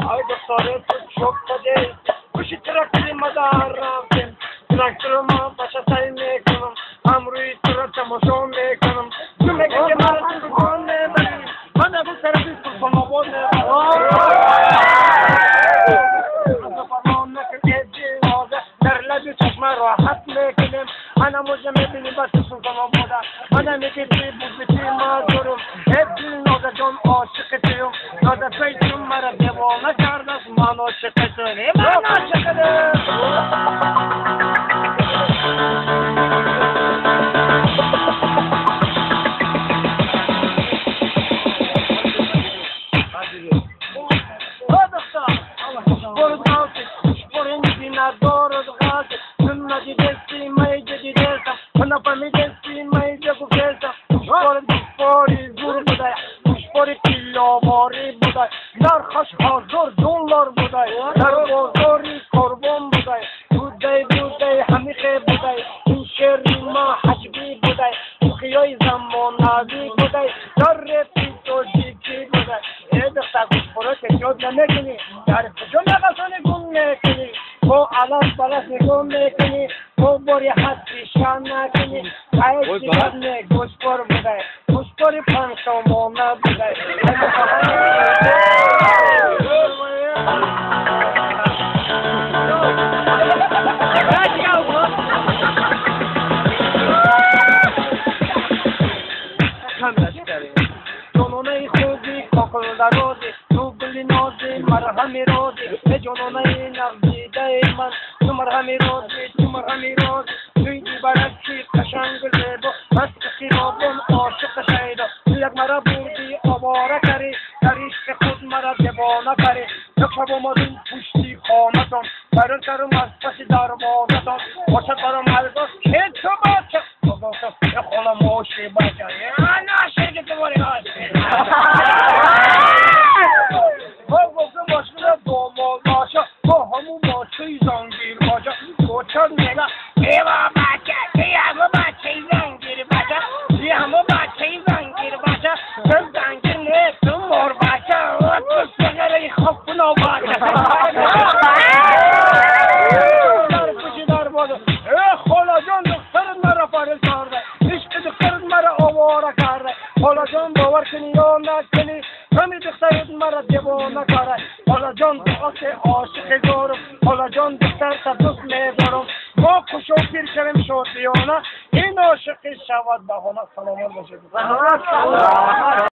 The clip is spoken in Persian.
ای دختره تو چوب بده گوشی ترکتری مدار رفتیم ترکتر ما بشه سعی میکنم امروی تو را تماشا میکنم تو میگه که من تو کن نبری من اگه سرفی تو کنم بود نبری از فرمان نکن ایدی نازه در لبی چشم راحت میکنیم انا موجه میبینی بس تو کنم بوده انا میگه تی بودی ما دارم ایدی نازه جان عاشق تیم نازه پیتیم مرا دیوانه کرده من عاشق تیم من عاشق در خوش حاضر دلار بودای در بازاری قربان بودای بودای همیشه بودای این شعر ما حجبی بودای خیای زمانوی بودای در رفتی تو جیکی بودای ای دختر گوش برو تکراد نمیکنی در کجا نقصانی گم میکنی تو علف بلس نگم میکنی تو باری حد پیشان نکنی ای چیزد نه گوش بر بودای گوش باری پنشامانه بودای جانانه خوبی کاکل درازی تو بلی نازی مرهمی رازی به جانانه نغزیده من تو مرهمی رازی توی دیبرکی قشنگ زیبا بس که خیابان عاشق شیدا تو یک مرا بودی آواره کری در عشق خود مرا دیوانه کری یک شب آمدیم پشتی خانتان برون کرم از پس دروازتان باشد برام الباس که تو بچه یه خالا ماشی بچه نه شرکت دواری های با گفتم باشم دومال باشه با همون باچه زنگیر باشه گوچر نگه ایوا بچه همون بچه زنگیر باشه همون بچه زنگیر باشه تو زنگیر نه تو مار باشه تو سگره خوب کنو باشه در کشی در باشه خالا جان دخترت مرا پارل کرده عشق دخترت مرا آواره کرده خالا جان باور کنی یا نکنی همین دخترت مرا دیوانه کرده خالا جان دختر عاشق دارم خالا جان دختر تا دوست میدارم ما خوش و پیر کریم شادیانه این عاشقی شود بهانه سلامت باشید